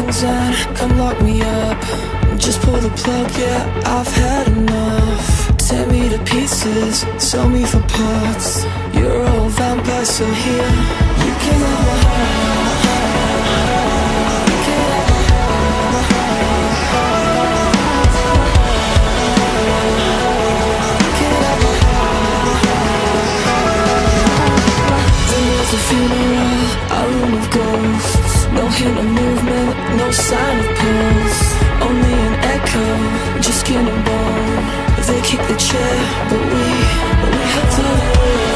guns and come lock me up. Just pull the plug, yeah, I've had enough. Tear me to pieces, sell me for parts. You're all vampires, so here you can have my heart. You can have my a funeral, a room of ghosts. No hint of movement, no sign of pulse. Only an echo, just skin and bone. They kick the chair, but we have to live.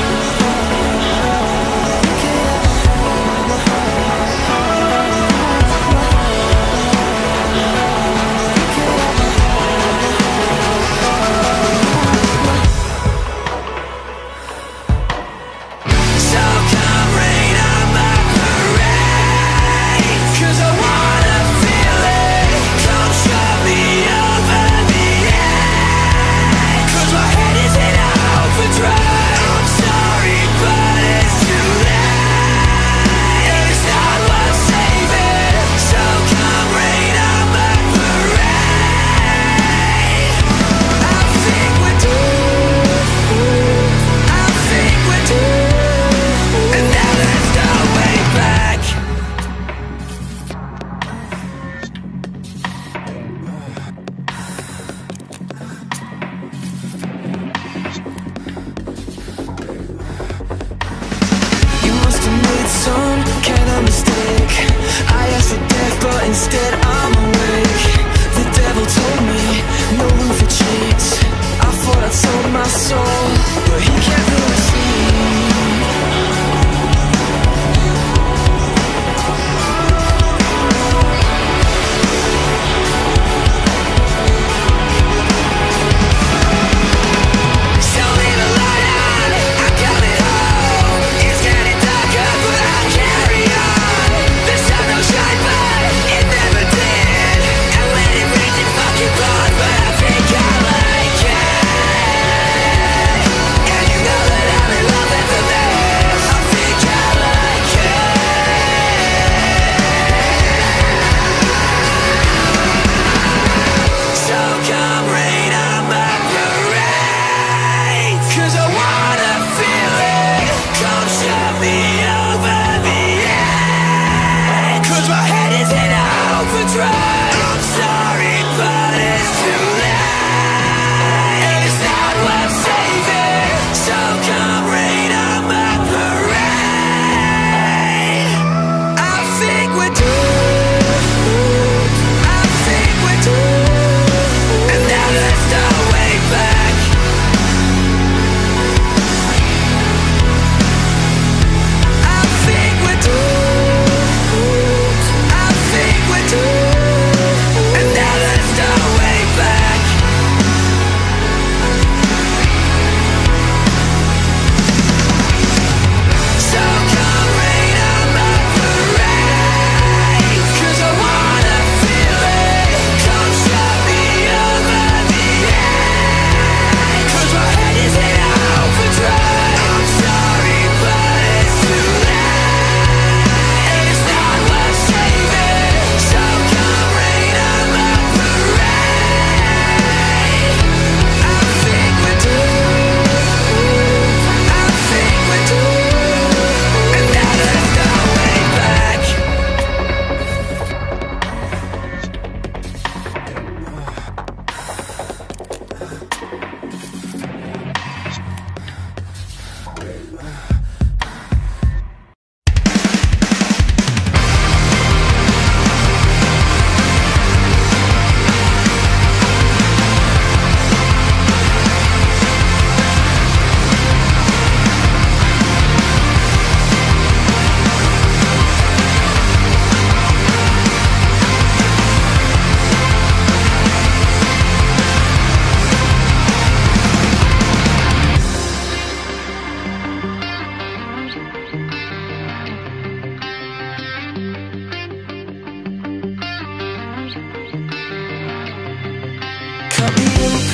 and tell me what's inside. Diagnose me, 'cause I can't keep wondering why. 'Cause my head is in a overdrive. I'm sorry, but it's too late. And you know that I'm in love with the mess. I'll think we're doomed. I think we're doomed. And now let's go way back. So come rain on my parade. 'Cause I wanna feel it. Come shut me up and be. 'Cause my head is in a overdrive. I'm sorry, but it's too late. And you know that I'm in love with the mess.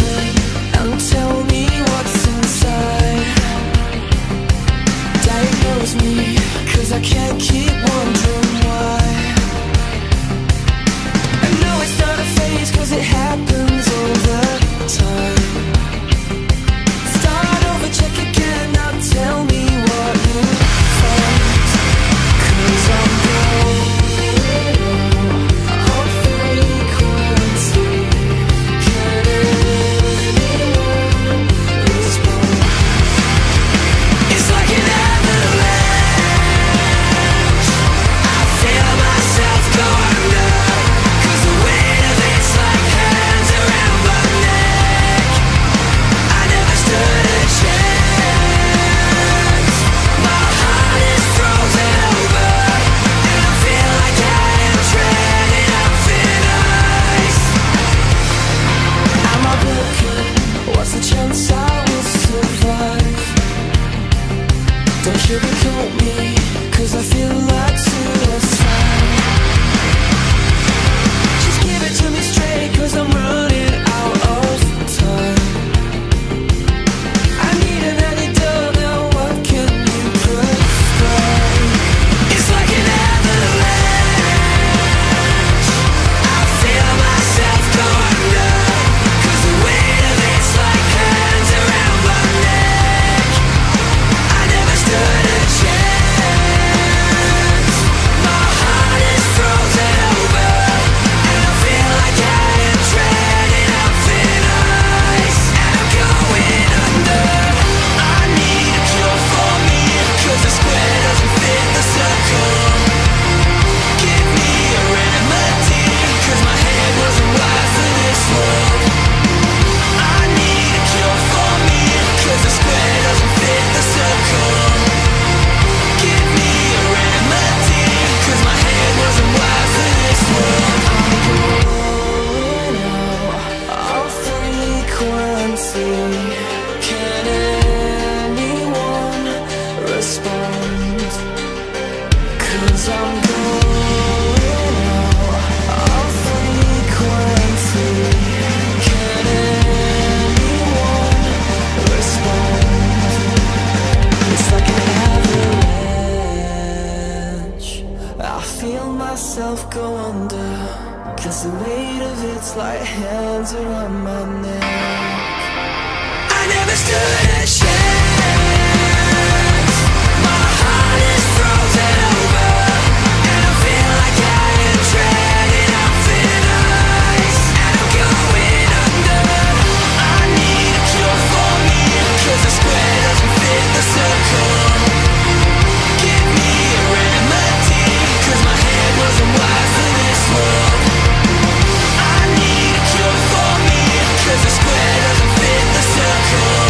Diagnose me, 'cause I can't keep wondering why. 'cause it happens all the time. Start over, check again, now tell me what you find. 'Cause I'm going on frequency. Can anyone respond? It's like an avalanche. I feel myself go under, 'cause the weight of it's like hands around my neck. I never stood a chance. My heart is frozen over, and I feel like I am treading on thin ice. Am I broken? What's the chance I will survive? Don't sugarcoat me, 'cause I feel like suicide. Just give it to me straight, 'cause I'm running out of time. I need an antidote now, what can you prescribe? It's like an avalanche. I feel myself go under, 'cause the weight of it's like hands around my neck. I never stood a chance. My heart is frozen over, and I feel like I am treading on thin ice. And I'm going under. I need a cure for me, 'cause the square doesn't fit the circle. Give me a remedy, 'cause my head wasn't wired for this world. I need a cure for me, 'cause the square doesn't fit the circle. Give me a remedy, 'cause my head wasn't wired for this world. I'm going out of frequency. Can anyone respond? 'Cause I'm going out of frequency. Can anyone respond? It's like an avalanche. I feel myself go under, 'cause the weight of it's like hands around my neck. I never stood a chance. My heart is frozen over, and I feel like I am treading on thin ice. And I'm going under. I need a cure for me, 'cause the square doesn't fit the circle. Give me a remedy, 'cause my head wasn't wired for this world. I need a cure for me, 'cause the square doesn't fit the circle.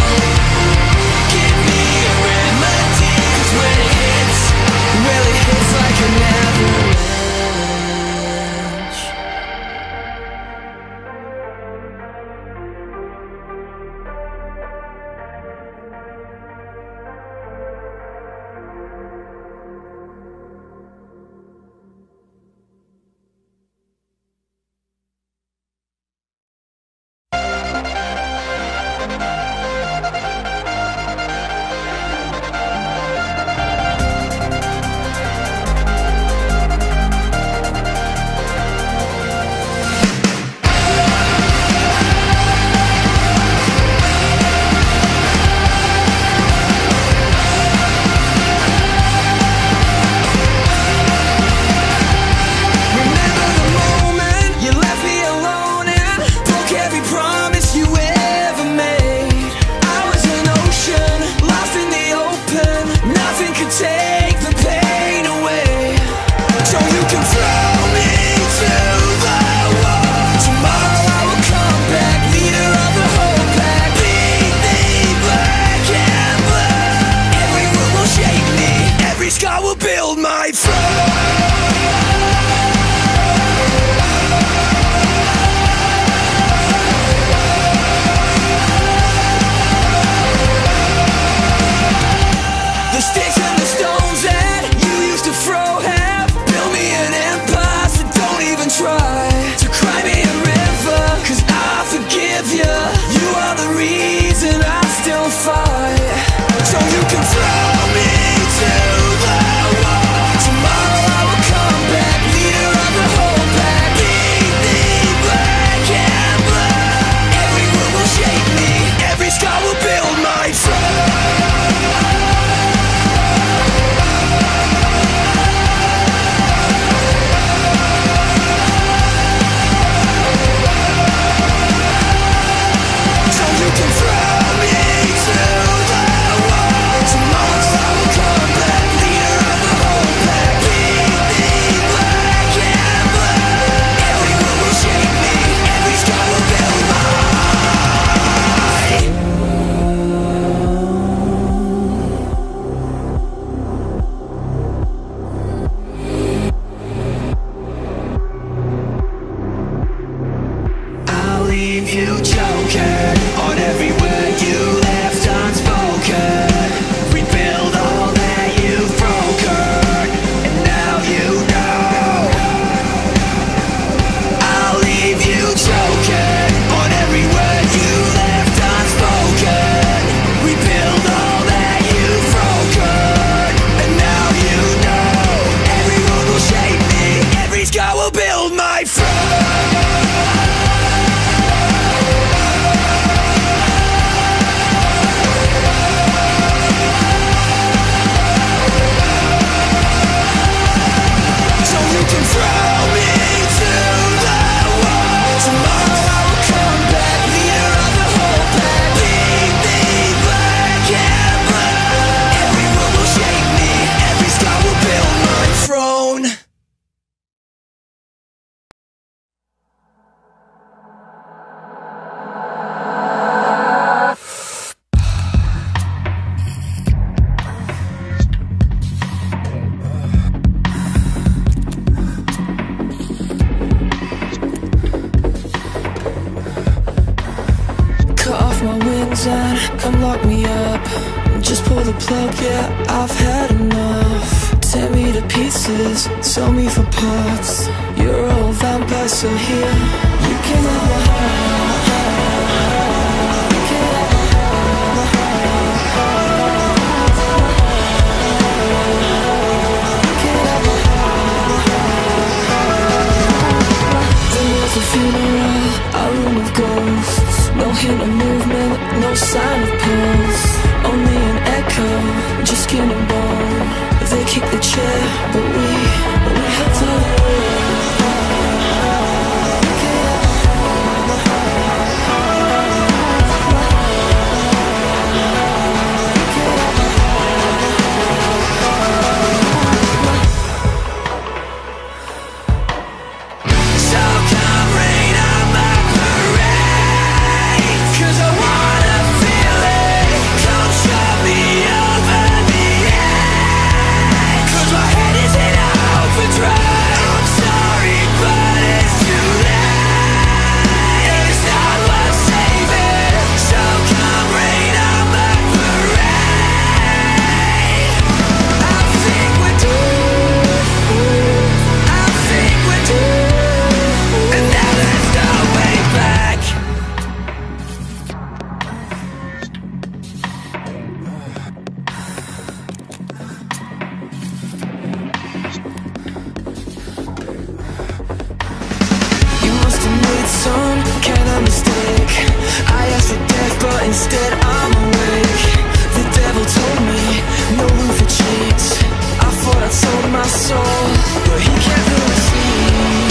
Give me a remedy, 'cause when it hits, well it hits like an avalanche. Tomorrow come lock me up. Just pull the plug, yeah, I've had enough. Tear me to pieces, sell me for parts. You're a vampire, so here you can have my heart. You can have my a funeral, a room of ghosts. No hint of movement, no sign of pulse. Only an echo, just skin and bone. They kick the chair, but we have to instead I'm awake. The devil told me no room for cheats. I thought I sold my soul, but he kept me asleep.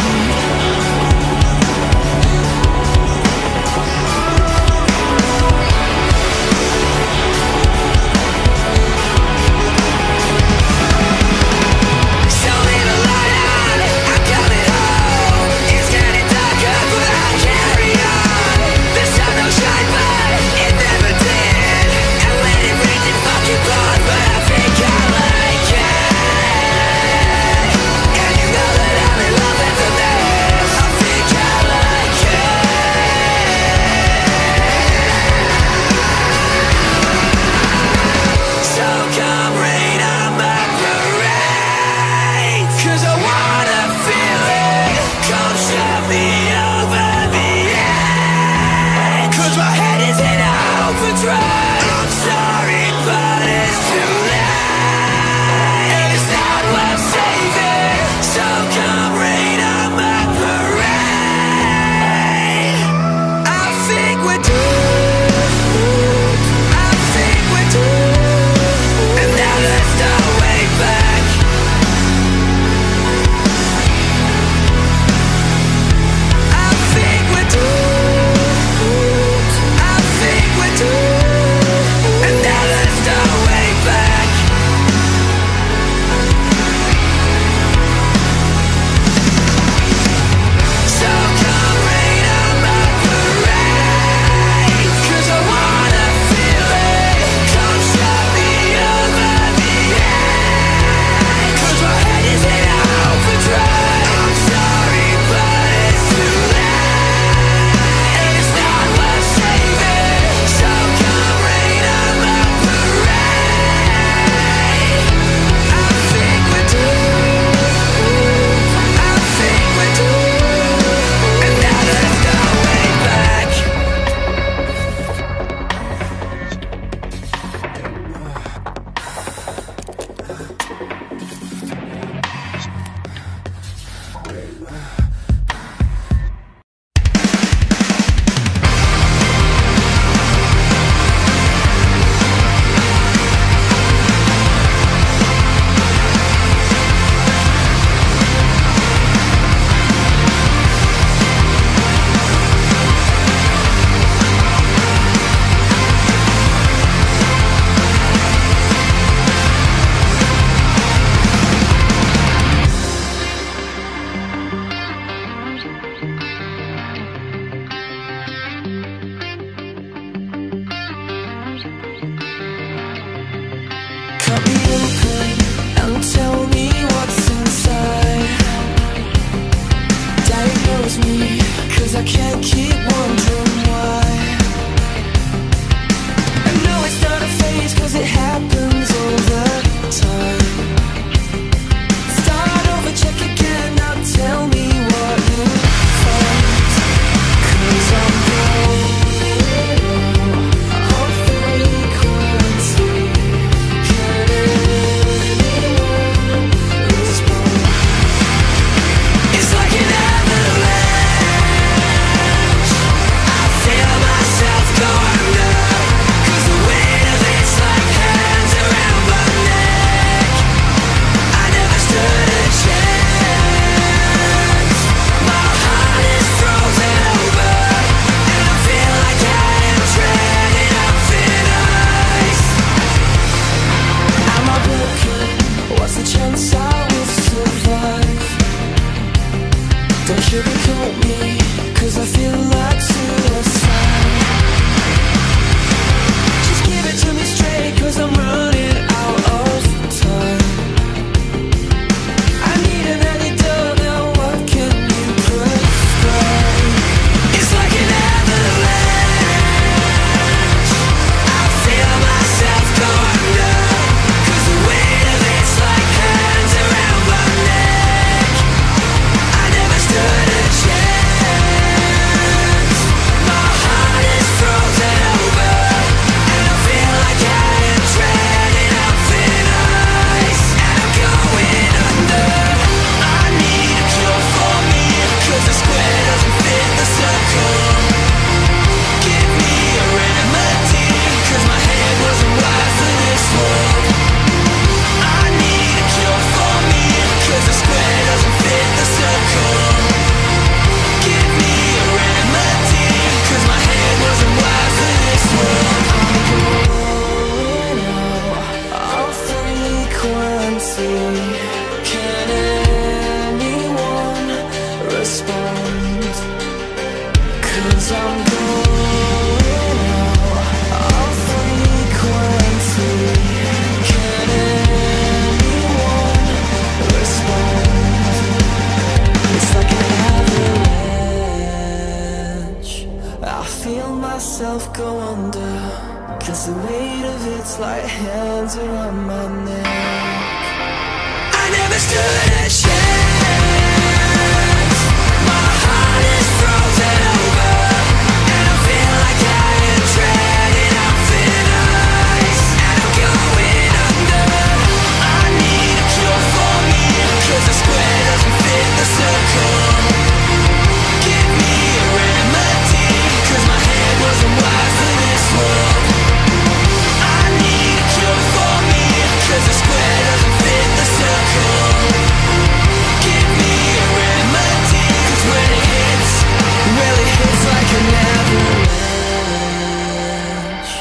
I can't keep wondering why. And 'cause it happens all the time. Start over, check again, now tell me what you find. 'Cause I'm going off frequency. Can anyone respond? It's like an avalanche. I feel myself go under, 'cause the weight of it's like hands around my neck. I never stood a chance. My heart is frozen over, and I feel like I am treading on thin ice. Am I broken? What's the chance I will survive? Don't sugarcoat me, 'cause I feel like suicide. Just give it to me straight, 'cause I'm running out of time. I need an antidote now, what can you prescribe? It's like an avalanche. I feel myself go under, 'cause the weight of it's like hands around my neck. I never stood a chance. My heart is frozen over, and I feel like I am treading on thin ice. And I'm going under. I need a cure for me, 'cause the square doesn't fit the circle. Give me a remedy, 'cause my head wasn't wired for this world. I need a cure for me, 'cause the square doesn't fit the circle. Give me a remedy, 'cause my head wasn't wired for this world. I'm going out of frequency. Can anyone respond? 'Cause I'm going out of frequency. Can anyone respond? It's like an avalanche. I feel myself go under, 'cause the weight of it's like hands around my neck. I never stood a chance. My heart is frozen over, and I feel like I am treading on thin ice. And I'm going under. I need a cure for me, 'cause the square doesn't fit the circle. Give me a remedy, 'cause my head wasn't wired for this world. I need a cure for me, 'cause the square doesn't fit the circle. Give me a remedy, 'cause when it hits, well it hits like an avalanche.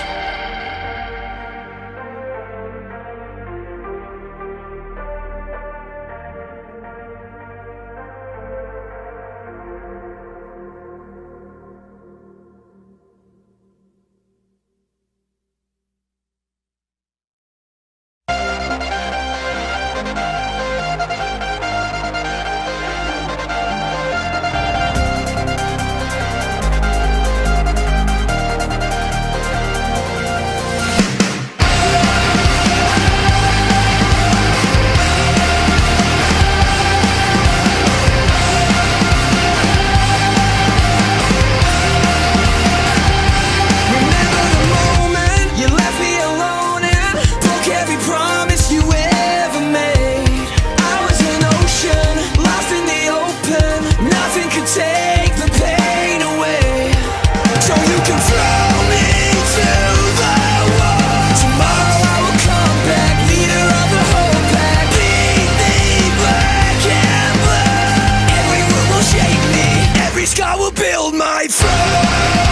Remember the moment you left me alone and broke every promise you ever made. I was an ocean, lost in the open. Nothing could take the pain away. So you can throw me to the wall. Tomorrow I will come back, leader of the whole pack. Bleed me black and blue. Every word will shake me, every scar will build my throne.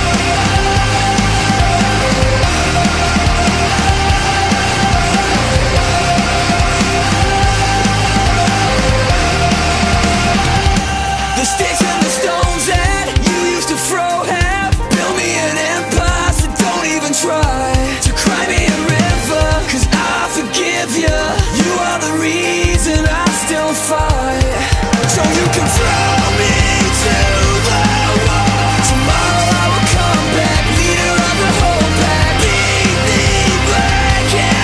The sticks and the stones that you used to throw have built me an empire, so don't even try to cry me a river, 'cause I forgive you. You are the reason I still fight. So you can throw me to the wall. Tomorrow I will come back, leader of the whole pack. Bleed me black and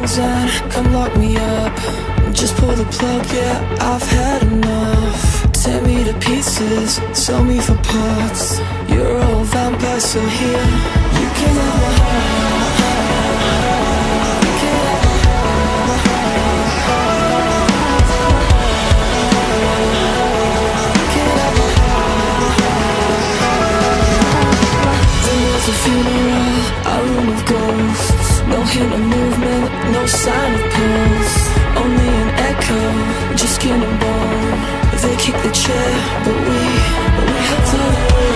chains and come lock me up. Just pull the plug, yeah, I've had enough. Tear me to pieces, sell me for parts. You're a vampire, so here you can have my heart. You can have my a funeral, a room of ghosts. No hint of movement, no sign of pulse. Only an echo, just skin and bone. They kick the chair, but we have to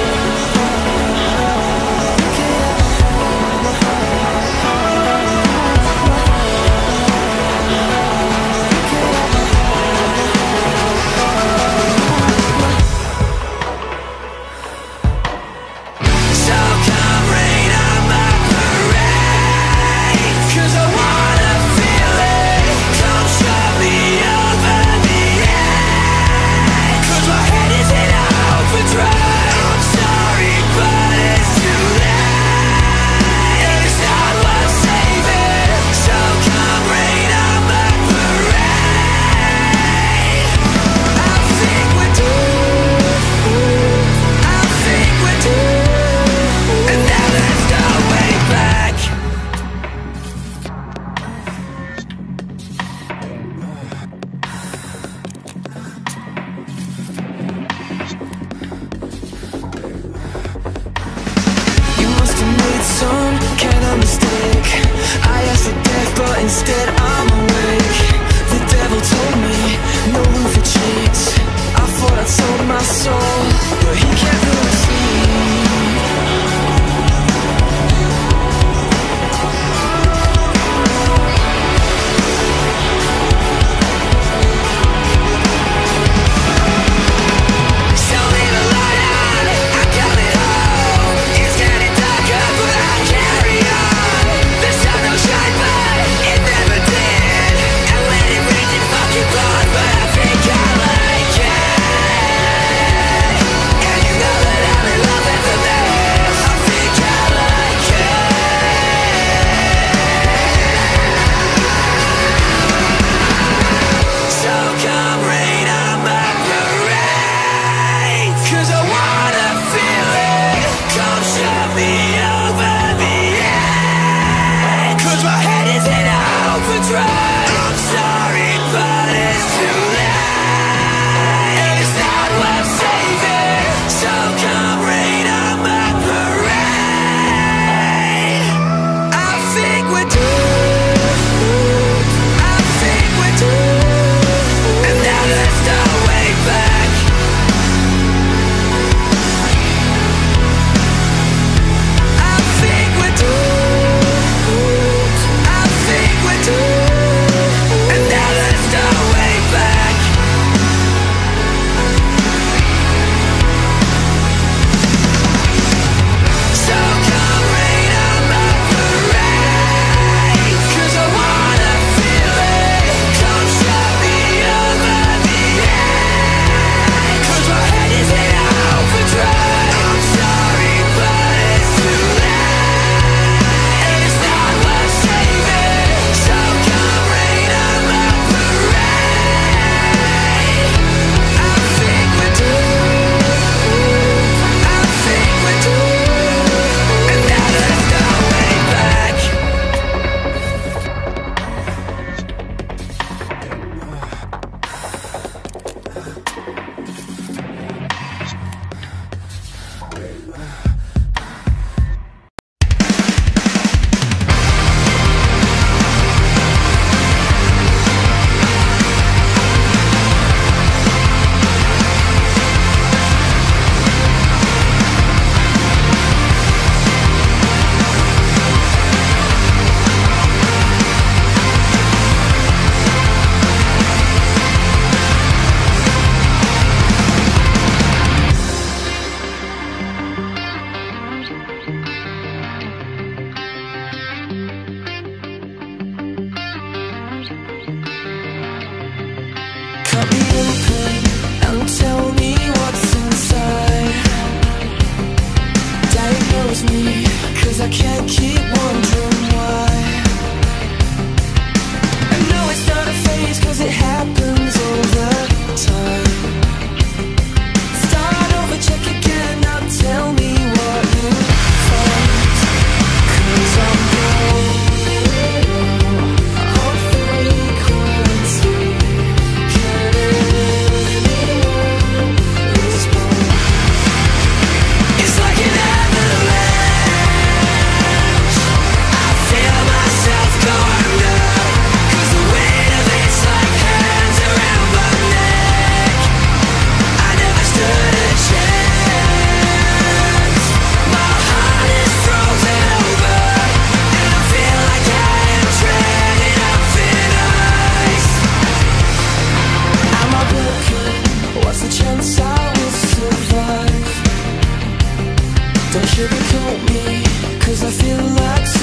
instead I'm awake. The devil told me no room for cheats. I thought I sold my soul, but he kept me asleep. Show me the light out, I'm coming home. It's getting darker, but I carry on. The sun don't shine, but it never did. And when it rains, it fucking pours, but I think I like it. And you know that I'm in love with the mess. I think I like it. So come rain on my parade, 'cause I wanna feel it. Come shove me over the edge, 'cause my head is in overdrive. I'm sorry, but it's too late. It's not worth saving. So come rain on my parade. I think we're doomed. I think we're doomed. And now there's no way back. I think we're doomed. I think we're doomed. And now there's no way back. So come rain on my parade, 'cause I wanna feel it. Come shove me over the edge, 'cause my head is in overdrive. I'm sorry, but it's too late. It's not worth saving. So come rain on my parade. I think we're doomed. I think we're doomed. And now there's no way back. Cut me open and tell me what's inside. Diagnose me, 'cause I can't keep wondering why. What's the chance I will survive? Don't sugarcoat me, 'cause I feel like